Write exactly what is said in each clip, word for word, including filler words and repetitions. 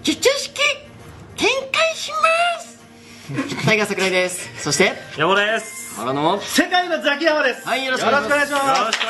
術式展開しますタイガー桜井です。そして山本です。 原の世界のザキヤマです。 はい、よろしくお願いします。 よろしくお願いします。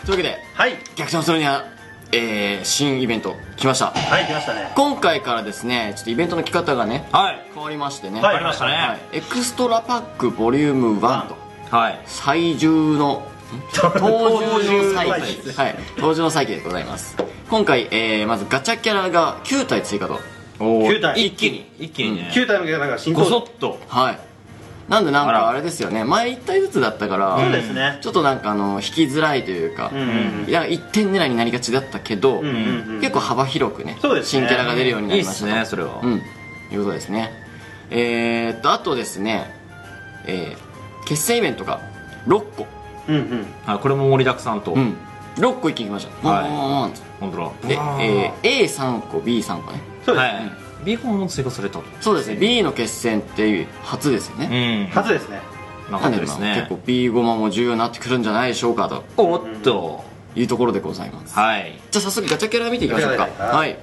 というわけで、 はい、 逆転するには、えー、新イベント来ました。 はい、来ましたね。 今回からですね、ちょっとイベントの着方がね、 はい、 変わりましてね、 はい、 ありましたね、 はい、エクストラパックボリュームワンと、 はい、 最重の登重再起、はい、登重の再起でございます。今回、えー、まずガチャキャラがきゅうたい追加と、 きゅうたい一気に一気にね、 きゅうたいのキャラが新ご登場。 そっと、 はい。なんでなんかあれですよね、前いったいずつだったから、 そうですね、 ちょっとなんかあの引きづらいというか、 うんうんうん、 いやいってん狙いになりがちだったけど、 うんうんうん、 結構幅広くね、 そうですね、 新キャラが出るようになりましたと。 いいですね、それは。 うん、いうことですね。えーっとあとですね、えー、決戦イベントがろっこ、 うんうん、 はい、これも盛りだくさんと、 うん、ろっこ一気に来ました。 はい、 本当だ。 で、えー、エーさん 個 ビーさん 個ね。 そうですね、 はい、ビーコンも追加されたと。 そうですね、 B の決戦っていう初ですよね。 うん、 初ですね。 なかったですね。 結構 B ゴマも重要になってくるんじゃないでしょうかとおっというところでございます。 はい、 じゃあ早速ガチャキャラ見ていきましょうか。はい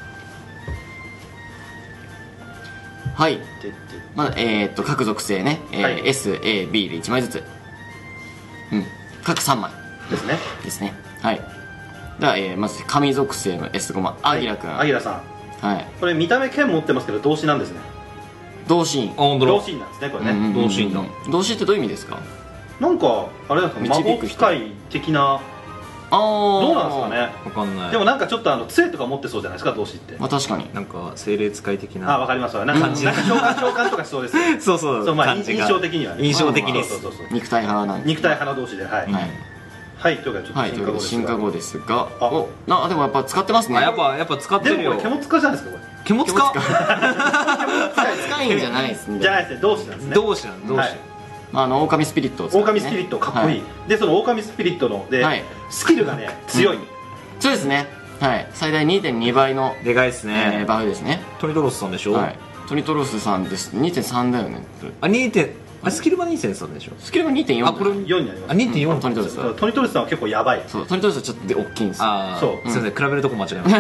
はい、まだえー、っと各属性ね、えーはい、エス、エー、ビー でいちまいずつ、うん、各さんまいですねですね。はい。では、えー、まず神属性の エス ゴマアギラくん。 アギラさん、はい、これ見た目剣持ってますけど動詞なんですね。 同心、 同心なんですね、これね。 同心だ。同心ってどういう意味ですか？ なんかあれなんですか、魔法使い的な。ああ、どうなんですかね、 分かんない。 でもなんかちょっとあの杖とか持ってそうじゃないですか、同心って。 まあ確かになんか精霊使い的な。 あ、わかりますわ。なんか召喚召喚とかしそうです。 そうそうそう、 まあ印象的にはね、 印象的に肉体派なんで、 肉体派の同士で、はいはい、というかちょっと進化後ですが、 おな、でもやっぱ使ってますね。 やっぱやっぱ使ってるよ。 でもこれケモツカじゃないですか、これ。 ケモツカ使いんじゃないですね。 じゃないですね、同士なんですね。 同士なん同士。 あの狼スピリットを使って、 狼スピリットかっこいい。でその狼スピリットのでスキルがね強い。 そうですね。はい、最大 にてんに 倍のでかいですね、 バフですね。 トニトロスさんでしょ。 はい、トニトロスさんです。 にてんさん だよね。 あ、にてん、あ、スキルは にてんさん でしょ。 スキルは にてんよん。 あ、これよんになります。 あ、にてんよん。 トニトロスさん、 トニトロスさんは結構やばい。 そう、トニトロスはちょっと大きいんですよ。 ああ、そう、すいません、比べるとこ間違えました。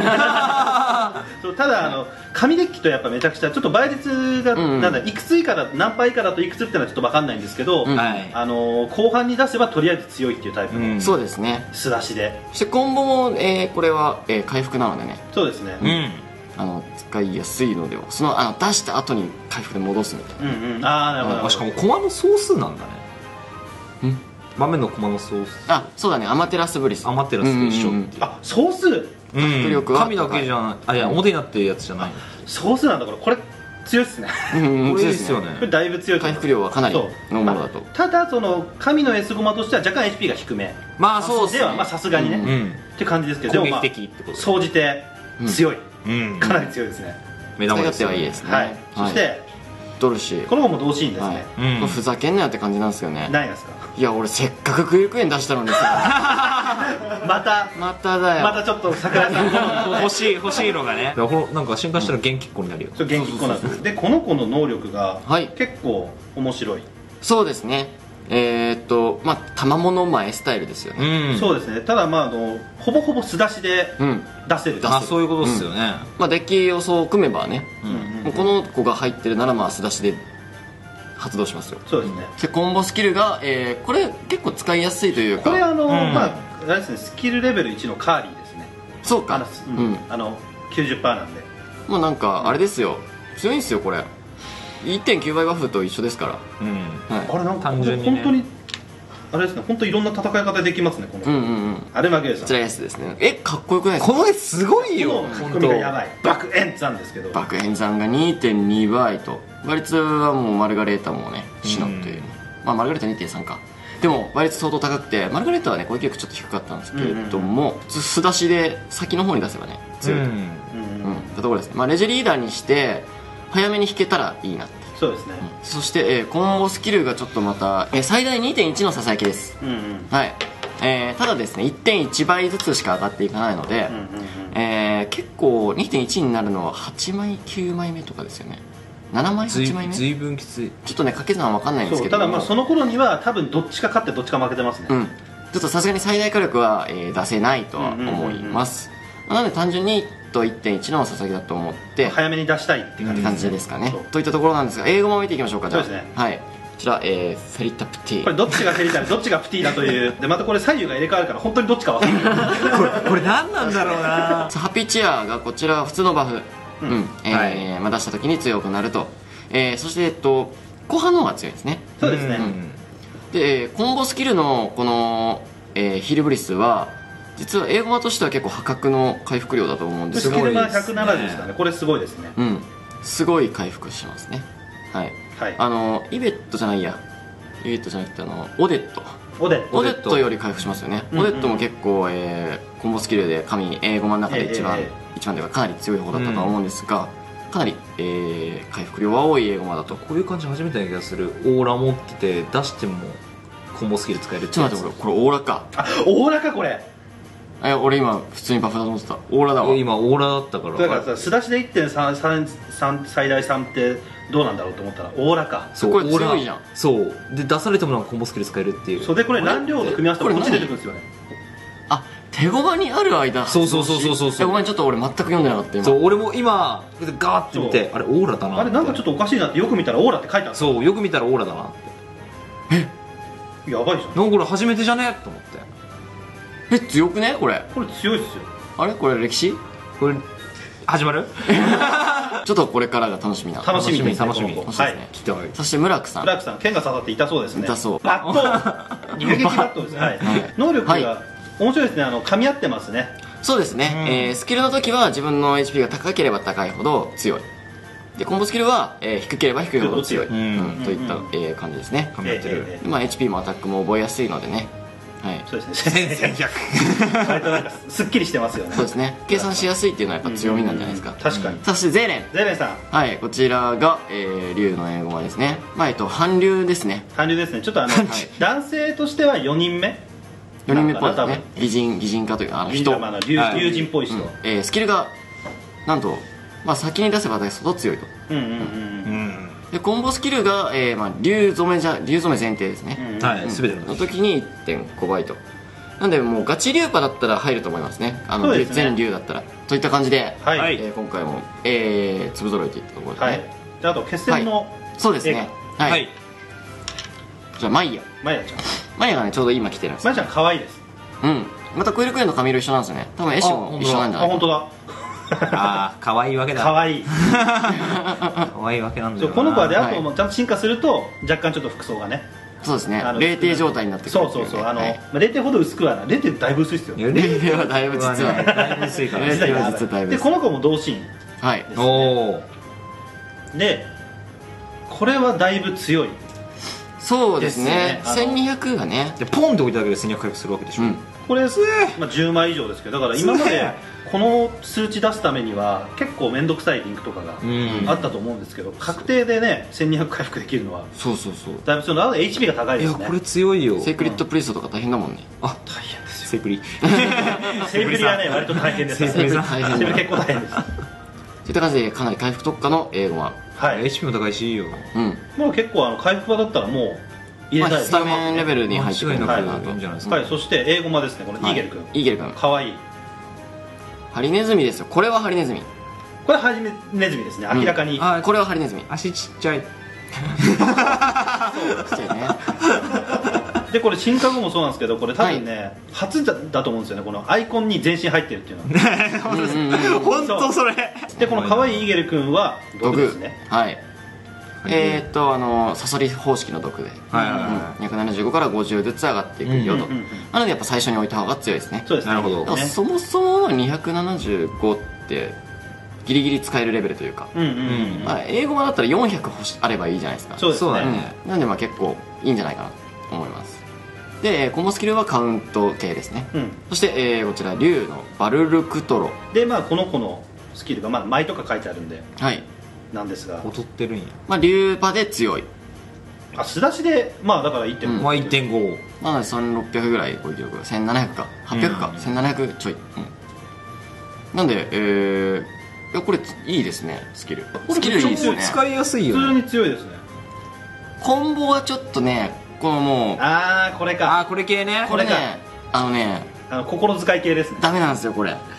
ただあの紙デッキとやっぱめちゃくちゃちょっと倍率がなんだいくつ以下だ、何倍以下だといくつっていうのはちょっと分かんないんですけど、あの後半に出せばとりあえず強いっていうタイプの、 そうですね、 素出しで。 そしてコンボもえこれは回復なのでね。 そうですね、 あの使いやすいのでは、そのあの出した後に回復で戻すみたいな。 うんうん、ああなるほど。 しかも駒の総数なんだね。ん、場面の駒の総数。 あ、そうだね、アマテラスブリス。 アマテラスと一緒っていう。 あ、総数。 迫力は神だけじゃない。あ、いや、表になってるやつじゃない。 総数なんだから、これ強いっすね。 これいいですよね。 これだいぶ強い。 回復量はかなりのものだと。 ただその神の S ゴマとしては若干 エイチピー が低め。 まあそうですね。 ではまあさすがにねって感じですけど、 攻撃的ってこと。 総じて強い。 うん、 かなり強いですね。 目玉ですよ。はいいですね。 はい。そしてドルシー、 この子も同シーンですね。 これふざけんなよって感じなんですよね。 何ですか。 いや俺せっかくクイック円出したのにさまたまただよ。 またちょっと桜井さん欲しい欲しいのがね、なんか進化したら元気っ子になるよ。 そう、元気っ子なんです。でこの子の能力が結構面白い。 そうですね。えーっとまあ賜物前スタイルですよね。 そうですね。ただまああのほぼほぼ素出しで出せる。 あ、そういうことですよね。 まあデッキ予想を組めばね、この子が入ってるならまあ素出しで発動しますよ。 そうですね。 でコンボスキルが、えー、これ結構使いやすいというか、 これあの、うん、まああれですね、スキルレベルいちのカーリーですね。 そうか、 あの、うん、あの きゅうじゅっパーセント なんでもうなんかあれですよ、強いんですよこれ。 いってんきゅう 倍バフと一緒ですから。 うん、はい、あれなんか単純に、ね、本当にあれですね、本当いろんな戦い方できますね、この。うんうんうん。あれ負けです。 こちら S ですね。え、かっこよくないですか。 この絵すごいよ。 本当。やばい。爆演算ですけど。 爆演算が にてんに 倍と、倍率はもうマルガレータもねしのぐという。まあマルガレータ にてんさん か。でも倍率相当高くて、マルガレータはね攻撃力ちょっと低かったんですけれども、普通素出しで先の方に出せばね強いと。うん。ってところですね。まあレジリーダーにして早めに引けたらいいなって。 そうですね。 そして、えー、コンボスキルがちょっとまた、えー、最大 にてんいち のささやきです。うんうん、はい。えー、ただですね いってんいち 倍ずつしか上がっていかないので、えー、結構 にてんいち になるのははちまいきゅうまいめとかですよね。ななまいはちまいめ。 ずいぶんきつい。 ちょっとね掛け算は分かんないんですけど、 ただまあその頃には多分どっちか勝ってどっちか負けてますね。うん。 ちょっとさすがに最大火力は、えー、出せないとは思います。 なので単純にと いってんいち の捧げだと思って早めに出したいって感じ感じですかね、 そうといったところなんですが、英語も見ていきましょうか。じゃあそうですねはい、こちら、えーフェリタプティこれどっちがフェリタでどっちがプティだというでまたこれ左右が入れ替わるから本当にどっちか分かんないこれこれ何なんだろうな。 ハッピーチアがこちらは普通のバフ、 ううんんえーはいまあ、出した時に強くなると、えーそして、えっと、後半の方が強いですね。 そうですね、 んでえーコンボスキルのこの、えーヒールブリスは実は英語版としては結構破格の回復量だと思うんですスキルがすごいですねひゃくななじゅうですからね、これすごいですね。 うん、すごい回復しますね。はい、 はい。 あのイベットじゃないやイベットじゃなくてあのオデットおでオデットより回復しますよね。 うんうんオデットも結構、えーコンボスキルで神英語版の中で一番、 えええ一番ではかなり強い方だったとは思うんですが、かなり、えー回復量は多い英語版だと。 こういう感じ初めてな気がする。オーラ持ってて出してもコンボスキル使えるってちょっと待って、これこれオーラか。 あ、オーラかこれ。 え俺今普通にバフだと思ってた。オーラだわ。 今オーラだったからだからさ、素出しで いってんさん 最大さんってどうなんだろうと思ったらオーラか。 そうこれ強いじゃん。 そうで出されてもなんかコンボスキル使えるっていう。 そうでこれ何両と組み合わせたらこれこっち出てくるんですよね。 あ、手駒にある間そうそうそうそうそうえごめん、ちょっと俺全く読んでなかった今。 そう俺も今ガーって見てそあれオーラだなあれなんかちょっととおかしいなってよく見たらオーラって書いてあるんですよ。 そうよく見たらオーラだなってやばいじゃん。 なんかこれ初めてじゃねと思ってえ、強くねこれ。 これ強いっすよ。 あれこれ歴史これ始まるちょっとこれからが楽しみな。 楽しみですね楽しみこの子楽しみですねはい。 来たいそして村木さん。 ブラックさん剣が刺さって痛そうですね。 痛そうバット逃げ撃バットですね。はい。能力はいが面白いですね。あの噛み合ってますね。 そうですね、 うんえースキルの時は自分の エイチピー が高ければ高いほど強い。でコンボスキルは、えー低ければ低いほど強い、 うんうんといった、 うんえー感じですね。 噛み合ってるええええでまあ、エイチピー もアタックも覚えやすいのでね、はい、 そうですね。 せんひゃく割となんかすっきりしてますよね。 そうですね、計算しやすいっていうのはやっぱ強みなんじゃないですか。 うん確かに。 そしてゼーレン、 ゼレンさんはい、こちらが、えー、竜の英語版ですね。まあえっと韓流ですね。 韓流ですね。ちょっとあのはい男性としてはよにんめ。 よにんめっぽいですなんかね。擬人擬人化というかあの人、 人まああの竜はい竜人っぽい人。 うんえースキルがなんと、まあ、先に出せば出すほど強いと。 うんうんうんうんでコンボスキルが、えーまあ、竜染めじゃ竜染め前提ですね、 うん。 はいうん全てのの時に いってんご 倍と。なんでもうガチ竜パだったら入ると思いますね。あのそうですね全竜だったらといった感じで、 はい。 ははいい。 えー今回も、えー、粒揃いといったところですね、 であと決戦のそうですね。はい、 はいじゃあマイヤマヤちゃん。 マイヤがねちょうど今来てるんですよ。 マヤちゃん可愛いです。 うん、またクイルクエンの髪色一緒なんですよね。多分絵師も一緒なんじあゃないか本当だ。 ああ可愛いわけだ可愛い。 可愛いわけなんだそうよなこの子はであはいともちゃんと進化すると若干ちょっと服装がね。 そうですねあの霊帝状態になってくるそうっていねそうそうあのはいまあれいてんほど薄くはない。れいてんだいぶ薄いですよい。や霊帝はだいぶ実はねだいぶ薄いから霊帝は実はだいぶでこの子も同心はいですおおでこれはだいぶ強い。 そうですねですねあのせんにひゃくがね、 でポンって置いただけで戦略回復するわけでしょ、 うん、 これ、まあ、じゅうまい以上ですけどだから今まですげえこの数値出すためには結構面倒くさいリンクとかがうんあったと思うんですけど確定でねせんにひゃく回復できるのはそうそうそうだいぶそのあと エイチピー が高いですね。 いやこれ強いよセークリッドプリストとか大変だもんね。 あ大変ですよ。 セクリセーブリはね割と大変です。 セーブリさん大変セーブリ結構大変です。 そういった感じでかなり回復特化の英語は、 はい。 エイチピー も高いしいいようん、 もう結構あの回復場だったらもう入れまあ、 たいです。 スタメンレベルに入ってくるのかなと。 間違いなくいいんじゃないですか、 はい。そして英語間ですねこのイーゲル君。 イーゲル君、 可愛い。 ハリネズミですよ。これはハリネズミ。 これはじめネズミですね。明らかに。 あこれはハリネズミ。 足ちっちゃいちっちゃいね。 でこれ進化後もそうなんですけどこれ多分ね、初だだと思うんですよねこのアイコンに全身入ってるっていうのは。 うんうんうん本当それでこの可愛いイーゲル君は毒ですね。 はい。えー、っとあのサソリ方式の毒で、 はいはいはうんひゃくななじゅうごからごじゅうずつ上がっていくよと、 うんうんうんなのでやっぱ最初に置いた方が強いですね。 そうですね。 なるほどだからね。 そもそもにひゃくななじゅうごってギリギリ使えるレベルというか、 うんうんうん。 まあ、英語版だったらよんひゃく欲しあればいいじゃないですか。 そうですね。 そうだねうん、なんでまあ結構いいんじゃないかなと思います。でえーコンボスキルはカウント系ですね。 うん。 そして、えーこちら竜のバルルクトロ、 でまあこの子のスキルがまあ舞とか書いてあるんではい、 なんですが、 劣ってるんやまあ、竜パで強い、 あ素出しでまあだからいってんご。 うんまあいってんごなのでせんろっぴゃくぐらい攻撃力がせんななひゃくかはっぴゃくか、 うんせんななひゃくちょい、うん、なんでえー、いやこれいいですねスキルスキルいいですね。 使いやすいよ普通ねに強いですね。 コンボはちょっとねこのもうああこれか。 あーこれ系ねこれねこれあのねあの心遣い系ですね。 ダメなんですよこれ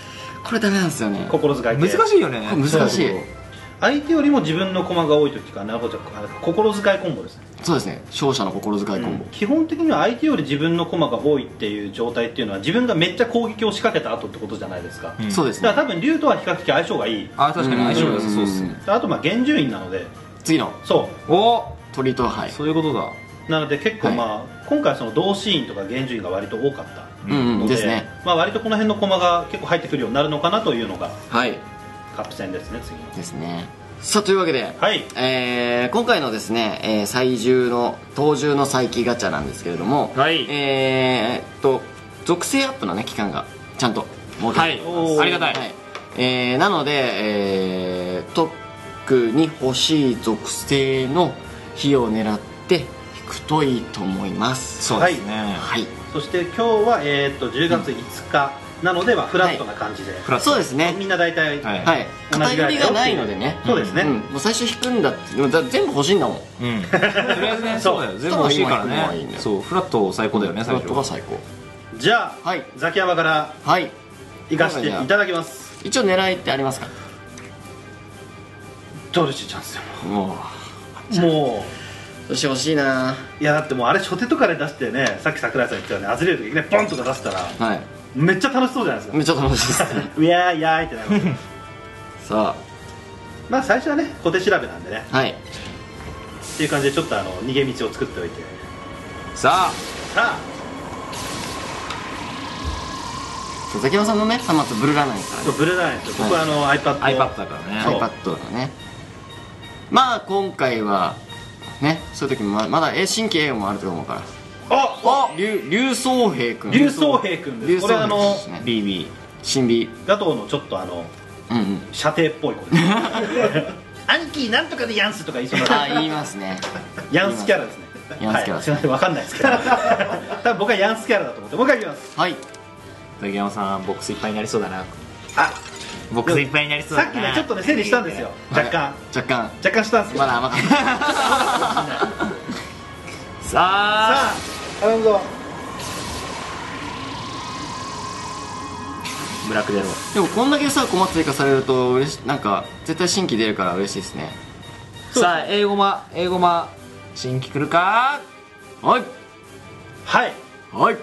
これダメなんですよね。 心遣い系難しいよね。 これ難しい。 相手よりも自分の駒が多い時かなるほど、あれ心遣いコンボですね。 そうですね、勝者の心遣いコンボ、 うん基本的には相手より自分の駒が多いっていう状態っていうのは自分がめっちゃ攻撃を仕掛けた後ってことじゃないですか、 うんそうですね。 だから多分竜とは比較的相性がいい。 あ、確かに相性良さそうっすね。 であとまあ原住院なので、 次のそお、 鳥と、はい、 そういうことだ。 うなので結構まあ、今回はその同心院とか原住院が割と多かったうんうんので、 ですね。 まあ割とこの辺の駒が結構入ってくるようになるのかなというのがはいカップ戦ですね。次のですね。さあというわけで、 はいえー今回のですね、えー最重の当重の再起ガチャなんですけれども、 はいえーっと属性アップのね期間がちゃんと設けられています、 はいありがたいはいえーなので、えー特に欲しい属性の火を狙って引くといいと思います。 そうですね。 はい、 そして今日は、えー、とじゅうがついつかなので、まあ、フラットな感じで、 フラットそうですね。 みんな大体、 はいはい、 同じぐらいだよっていう偏りがないのでね、 そうですね、 うん、もう最初引くんだってだ全部欲しいんだもん。 うん。とりあえずね、そうだよ。全部欲しいから今今いいんだね。 よそう、フラット最高だよね、 フラッ最初トが最高。 じゃあ、 はいザキヤマからはい、 行かせていただきます。 一応狙いってありますか？ ドルシーチャンスよ。 ももうよし欲しいな。 ういやだってもうあれ初手とかで出してね、さっき桜井さん言ったようにアズレールでいきなりポンとか出したらはい、 めっちゃ楽しそうじゃないですか。 めっちゃ楽しいですね。 うやーいやーいってなるさまあ最初はね小手調べなんでねあ、はい、 っていう感じでちょっとあの逃げ道を作っておいて、 ささザキヤマさんのね端末ブルらないかあらね。 そうブレないんですよ、僕はあの iPad あ、iPad だからね。 そう iPad だね。まあ今回はね、そういう時もままだえ新規映画もあると思うから。 ああ、竜竜宗平君。 竜宗平君です。これあのですね。 ビービー。 新美。 ガトーのちょっとあのうんうん。 射程っぽい子です兄貴なんとかでヤンスとか言いそうなあ、言いますね。 ヤンスキャラですね。 ヤンスキャラはい、すいませんわかんないですけど多分僕はヤンスキャラだと思ってもう一回いきます。 はい。 ザキヤマさん、ボックスいっぱいになりそうだな。 あボックスいっぱいになりそうだな。 さっきねちょっとね整理したんですよ、若干若干。 若干したんですけど、 まだ甘かった。 さあ、 さあ頼むぞ。 ブラックデロでもこんだけさコマ追加されると嬉しなんか絶対新規出るから嬉しいですね。 さあ、英語マ、英語マ、新規来るか。 はいはいはい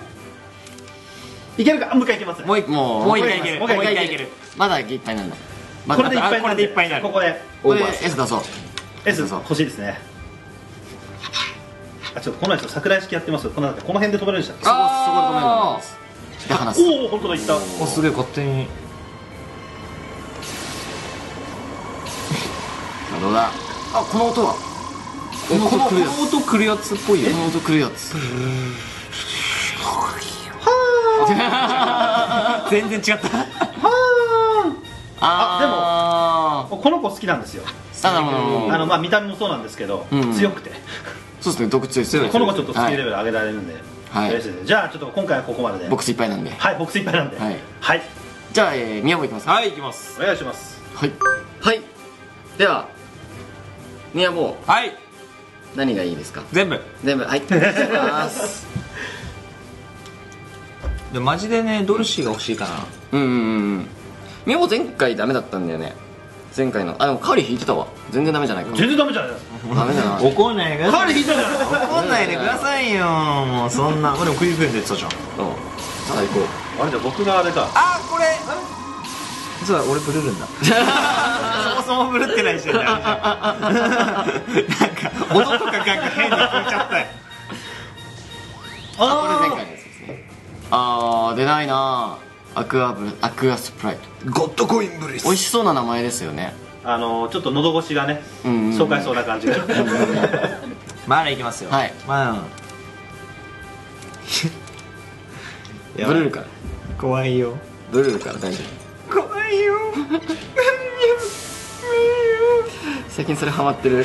いけるか。もう一回いきます。 もう一もうもう一回いける。 ももうう一回いける一回いける。 まだいっぱいなんだ。まこれでいっぱいあこれでいっぱいになるここでこれでオーバー S 出そう。 S 出そう欲しいですね。あちょっとこの間桜井式やってます。このこの辺で止めるんでしたっけ。 そこそこで止めるのです。で話す。 おお本当だいった。 お、すげえ勝手に。 さあどうだ。あ、この音はこのこの音来るやつ。 この音来るやつっぽいよこ。の音来るやつ。 全然違った。 あこの子好きなんですよ。 あなるほどなるほど。 あのまあ見た目もそうなんですけど、 うん強くてそうですね、毒強いですね。 この子ちょっと好きレベル上げられるんで、 はい嬉しいですね。じゃあちょっと今回はここまでで、 ボックスいっぱいなんで。 はいボックスいっぱいなんで、 はいはいじゃあ、えー、宮本いきますか。 はい、行きます。 お願いします。 はいはい。では宮本はい、 何がいいですか。 全部。 全部はいお願いしますでマジでね、ドルシーが欲しいかな。 うんうんうんうん。宮本前回ダメだったんだよね。前回のあでもカーリー引いてたわ。全然ダメじゃないか。 全然ダメじゃないですか。 ダメだな。 怒んないでください。 カーリー引いたじゃないですか。 怒んないでくださいよ。もうそんな。俺もクリープレンで言ってたじゃん。 うん最高。 あれじゃあ僕があれか。 あ、これ。実は俺ブルるんだ。そもそもブルってないし。なんか音とかなんか変に聞いちゃったよ。 あこれ前回のやつですね。あー出ないな。アクアブルアクアスプライト。 ゴッドコインブリス。 美味しそうな名前ですよね。 あのちょっと喉越しがね、 うんうんうん爽快そうな感じが。 まだいきますよ。 はい。 まあ。 ブルーから怖いよ。 ブルーから大丈夫。 怖いよ。 最近それハマってる。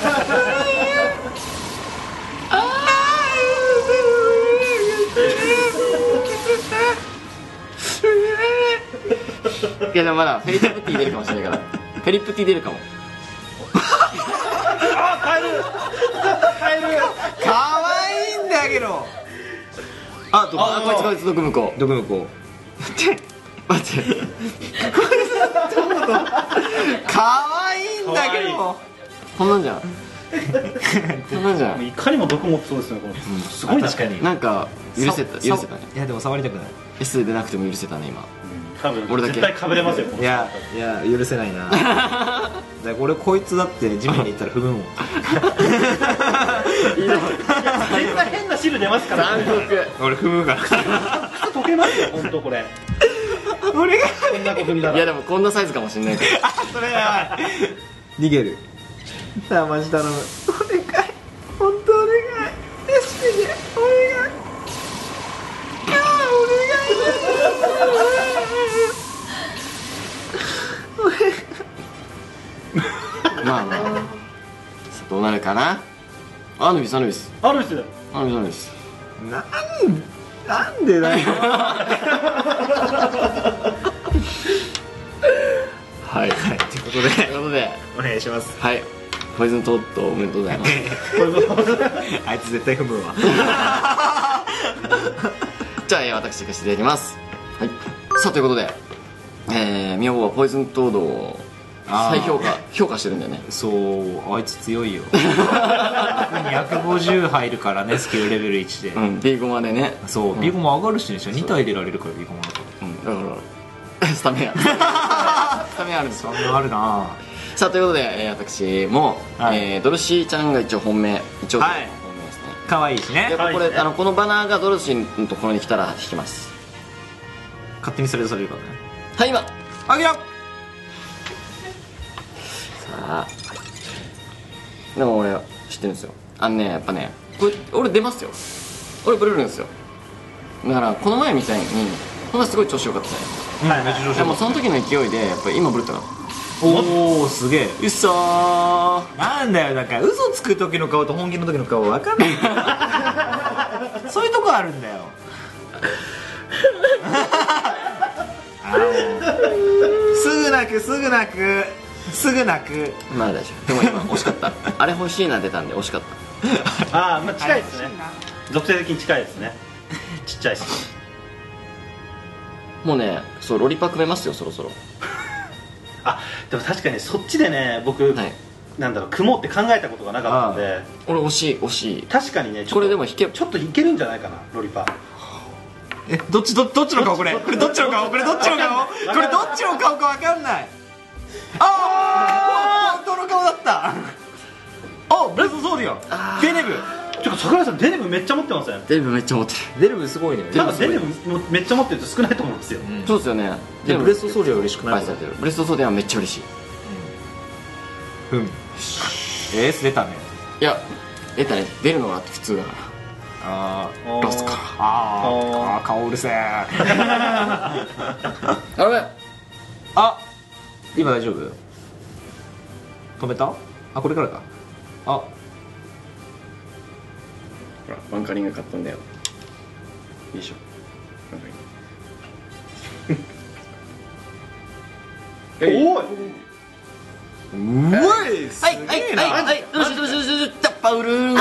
いやでもまだフェリップティ出るかもしれないから。フェリップティ出るかも。 あカエルカエル可愛いんだけど。 あどこあこいつこいつ毒向こう。 どこ向こう。 待ってかわいいんだけど、こんなんじゃんこんなんじゃん。 いかにも毒持ってそうですねこれ、うん、すごい確かになんか許せた許せたね。 いやでも触りたくない。 S でなくても許せたね今。 多分俺だけ絶対かぶれますよ。 いやいや許せないなだから俺こいつだって地面に行ったら踏むもん絶対変な汁出ますから残酷。 俺踏むから溶けますよ本当これ。 俺がこんなこと見たら。 いやでもこんなサイズかもしれないからそれやばい逃げる。さあマジ頼む、お願い、本当お願い、レシピでお願い、ああお願いまあまあどうなるかな。アヌビスアヌビスあるんですよ。 アヌビスアヌビスなんなんでだよはいはいということでということでお願いします。 はいポイズントートおめでとうございますあいつ絶対踏むわじゃあ、えー私行かせていただきます。はいさあということでえー、ミヤボはポイズントードを再評価評価してるんだよね。 そうあいつ強いよにひゃくごじゅう入るからねスキルレベルいちで、 うん ビーゴマでね。 そう、うん、ビーゴマ上がるしね、に体入れられるからビーゴマだから、 うんだからスタメンやスタメンあるんですよ。 そんなあるな。 さあということで、えー、私も、はいえー、ドルシーちゃんが一応本命一応本命ですね。 可愛いしね。 やっぱこれ、あのこのバナーがドルシーのところに来たら引きます。 勝手にそれでされるからね。 はい今あげよ。 さあでも俺知ってるんですよ。あのねやっぱねこれ俺出ますよ。俺ブレるんですよ。だからこの前みたいにこんなすごい調子よかったね。 はいめっちゃ調子よかった。 でもその時の勢いでやっぱり今ブレたらおおすげえ。 うっそーなんだよだから嘘つく時の顔と本気の時の顔分かんないそういうとこあるんだよあのすぐ泣くすぐ泣くすぐ泣く。 まあ大丈夫。でも今惜しかったあれ欲しいな出たんで惜しかったああまあ近いですね。属性的に近いですね。ちっちゃいしもうねそうロリパ組めますよそろそろ。 あでも確かにそっちでね僕、はい、なんだろう組もうって考えたことがなかったので。 俺惜しい惜しい。 確かにねこれでも引けちょっといけるんじゃないかなロリパ。 えどっち ど, どっちの顔これこれどっちの顔これどっちの顔これどっちの顔か分かんない。ああ本当の顔だった。あブレストソーディアデネブ。 ちょっと桜井さんデネブめっちゃ持ってません？ デネブめっちゃ持ってる。 デネブすごいね。 多分デネブめっちゃ持ってると少ないと思うんですよ、 うん、そうですよね。 でブレストソーディアは嬉しくない？ ブレストソーディアはめっちゃ嬉しい。 うん、うん、エース出たね。いや出たね。出るのが普通だから。 ああロスか。 ああ顔うるせえあれあ今大丈夫？止めた？あこれからか。あほらバンカリング買ったんだよ。よいしょバンカリングおいうわいはいはいはいはいよしよしよしよしタッパウルーン。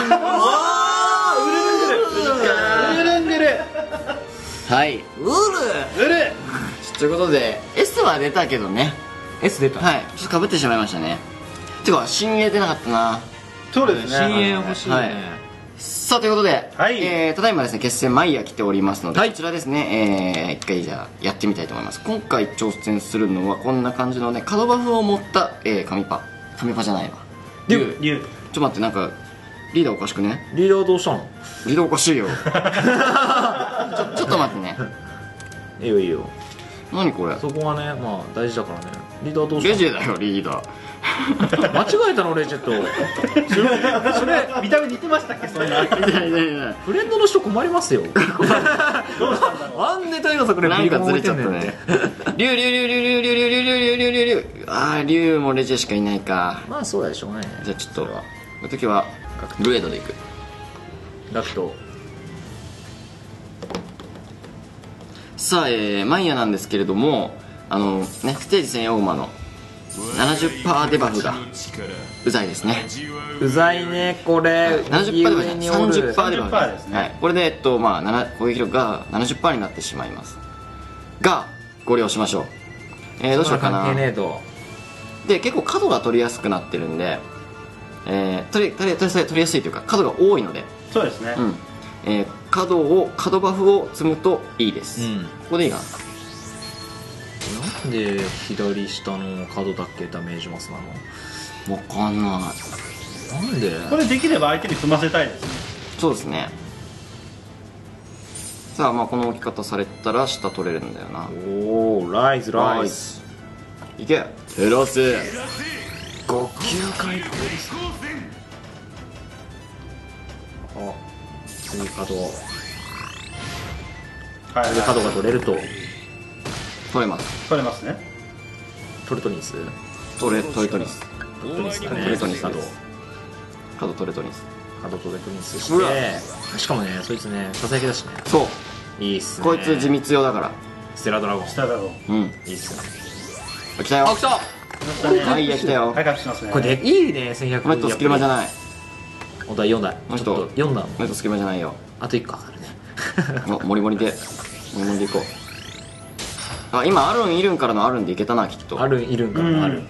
ウルルングルはいウルウルということで S は出たけどね。 S 出た。 はいちょっとかぶってしまいましたね。てか新鋭出なかったな。 そうですね。 新鋭欲しいね、はい、 さあということで、 はいえー、ただいまですね決戦マイヤ来ておりますので、 はい、 こちらですね、えー、一回じゃあやってみたいと思います。今回挑戦するのはこんな感じのね角バフを持った、えー、紙パ紙パじゃないわ竜竜。 ちょっと待ってなんかリーダーおかしくね？ リーダーどうしたの？ リーダーおかしいよちょ, ちょっと待ってね。 いいよいいよ。 何これ？ そこはねまあ大事だからね。リーダーどうしたの？ レジェだよリーダー間違えたのレジェット。それそれ見た目似てましたっけ？そんなフレンドの人困りますよ。 どうしたんだろう。 あんね太陽作でなんかずれちゃったね。竜竜竜竜竜竜竜竜竜竜竜竜ああ竜もレジェしかいないか。 まあそうだでしょうがないね。 じゃあちょっとこの時はルエドでいく。 ラクト。 さあ、えー、マイヤなんですけれどもあのねステージ専用馬の ななじゅっパーセント デバフがうざいですね。 うざいねこれ。 ななじゅっパーセント デバフさんじゅっパーセント デバフですね、 はい、これで、えっとまあ、攻撃力が ななじゅっパーセント になってしまいますがご利用しましょう。えー、どうしようかな。 関係ねえと。 で結構角が取りやすくなってるんで、えー、取り取り取り取りやすいというか角が多いので、 そうですね、 うんえー、角を角バフを積むといいです、 うん、 ここでいいかな。 なんで左下の角だけダメージマスなの？ わかんない。 なんでこれできれば相手に踏ませたいですね。 そうですね。さあまあこの置き方されたら下取れるんだよな。 おおライズライズいけテラスごきゅうかい取れるさ。あ次角はい、 で角が取れると取れます。 取れますね。 トルトニストレトレトニストルトニスだね。 トレトニス角角トレトニス。 角トレトニスうわしてしかもねそいつねささやきだしね。 そういいっすね。 こいつ地味強だから。 ステラドラゴン下だろう。 うんいいっすね。 来たよ。 あ来た。 はい、来たよ。 はい、回復しますね。 これでいいねせんひゃく。 この人スキルマじゃない。 おだいよんだいこの人ちょっとよんだこの人スキルマじゃないよ。 あといっこ上がるね。 おモリモリでモリモリでいこう。あ今アルンいるんからのアルンでいけたなきっと。 あるんいるんかなある。 うん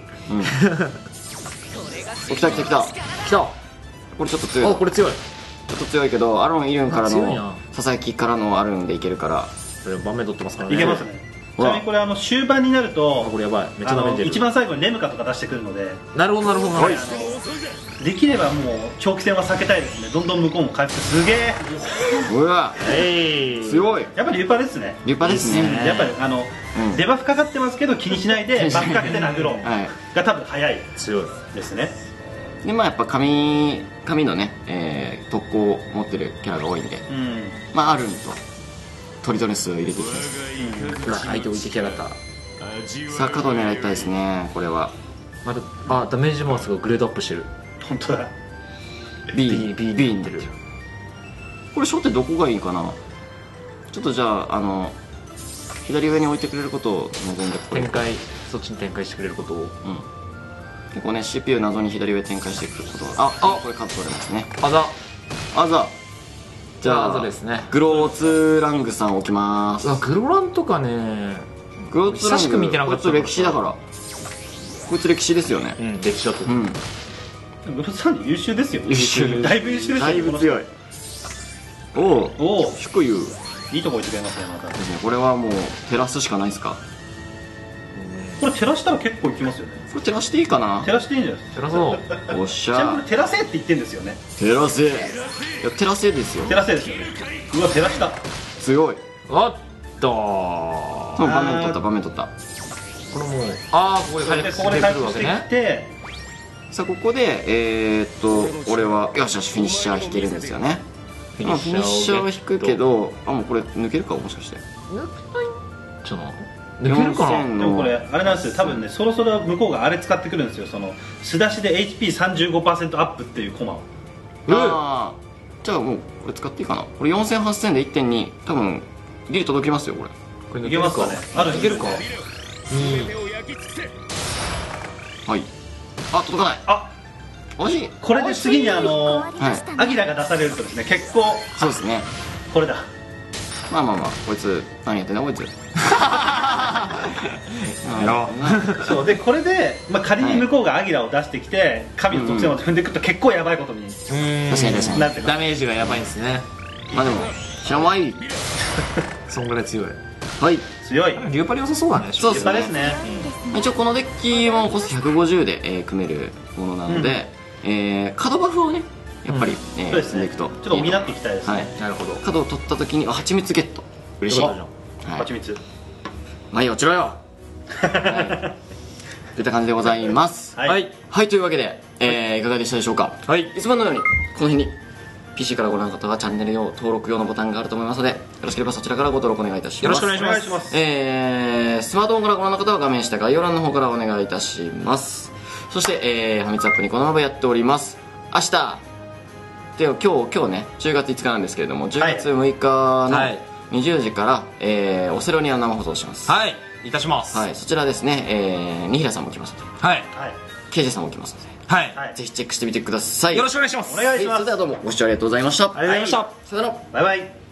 お来た来た来た来た。 これちょっと強い。 あこれ強い。 ちょっと強いけどアロンイルンから強いなのささやきからのアルンでいけるから。 それ盤面取ってますからね。 いけますね。ちなみにこれあの終盤になるとあこれやばいめっちゃあのダメージ出る。 一番最後にレムカとか出してくるので、 なるほどなるほどなるほど。 できればもう長期戦は避けたいですね。どんどん向こうも回復。すげえうわえい強い。 やっぱりリューパですね。 立派ですいいっすねね。 やっぱりあの、 うんデバフかかってますけど気にしないでバフかけて殴ろうはいが多分早い強い。 ですね。 でまあやっぱ紙紙のね、えー、特攻を持ってるキャラが多いんで、 うんまあアルンとトリトネスを入れていきます。 うわ相手置いてきやがった。 さあ角を狙いたいですね。これはまたあダメージマウスがグレードアップしてる。 本当だ。 B B B に出る。これ初手どこがいいかな。ちょっとじゃああの左上に置いてくれることを望んでこれ展開そっちに展開してくれることを。 うん結構ね シーピーユー 謎に左上展開してくることがああこれ数取れますね。 あざあざじゃああざですね。 グローツラングさん置きます。 うわグロランとかねグローツラング久しく見てなかったこいつ歴史だからこいつ歴史ですよね。 うん歴史だとうんグロさん優秀ですよ。 優秀だいぶ優秀ですよ。 だいぶ強い。おおおお低いいいとこ置いてくれますね。またですね。これはもう照らすしかないですか。 これ照らしたら結構いきますよね。 これ照らしていいかな。 照らしていいんじゃないですか。 照らそう。 おっしちなみにこゃれ照らせって言ってんですよね。 照らせいや照らせですよ。 照らせですよね。うわ照らした。 強い。 おっとそう場面取った場面取った。 これもうああここでそれで回復してここで回くるわけね復してき。て、 さあここでえー、っと俺はよしよしフィニッシャー引けるんですよね。 フまあフィニッシャーは引くけどあもうこれ抜けるかもしかして抜けないんじゃない抜けるかな。 よんせんでもこれあれなんですよ。多分ねそろそろ向こうがあれ使ってくるんですよ。その素出しで エイチピーさんじゅうごパーセント アップっていうコマを。 ああじゃあもうこれ使っていいかな。これよんせんはっせんで いってんに 多分ギリ届きますよこれ。 これ抜いけますかね。あるいけるか。 はいあ届かない。 あ惜しい。 これで次にあのはいアギラが出されるとですね結構そうですね。 これだ。 まあまあまあこいつ何やってんだこいつやろう。 そうでこれで、まあ、仮に向こうがアギラを出してきて神の特性を踏んでいくと結構やばいことにうん確かに確かになってます。 ダメージがやばいんですね。 まあでもシャワイそんぐらい強い。 はい強い。 リューパリ良さそうだね。 そうっすね立派ですね。 一応このデッキもコストひゃくごじゅうで、えー組めるものなので、えー、角バフをねやっぱり、 うんえーそうですね。 積んでいくとちょっと補っていきたいですね。 はいなるほど。 角を取った時にあ蜂蜜ゲット嬉しい。 よはいかったじゃん。 蜂蜜。 まあいい落ちろよ、はい、といった感じでございますはいはいはいというわけで、えーいかがでしたでしょうか。 はいいつものようにこの辺に ピーシー からご覧の方はチャンネル用登録用のボタンがあると思いますのでよろしければそちらからご登録お願いいたします。 よろしくお願いしお願いします。 えー、スマートフォンからご覧の方は画面下概要欄の方からお願いいたします。そして、えー、ファミツアップにこのままやっております。明日で今日今日ねじゅうがついつかなんですけれどもじゅうがつむいかのはいにじゅうじから、えー、オセロニア生放送します。 はいいたします。 はい、そちらですね、えー、二平さんも来ますのではいはい。 ケイジさんも来ますのではいはい。 ぜひチェックしてみてください。 よろしくお願いします。 お願いしますはいそれではどうもご視聴ありがとうございました。 ありがとうございました。 さよなら。 バイバイ。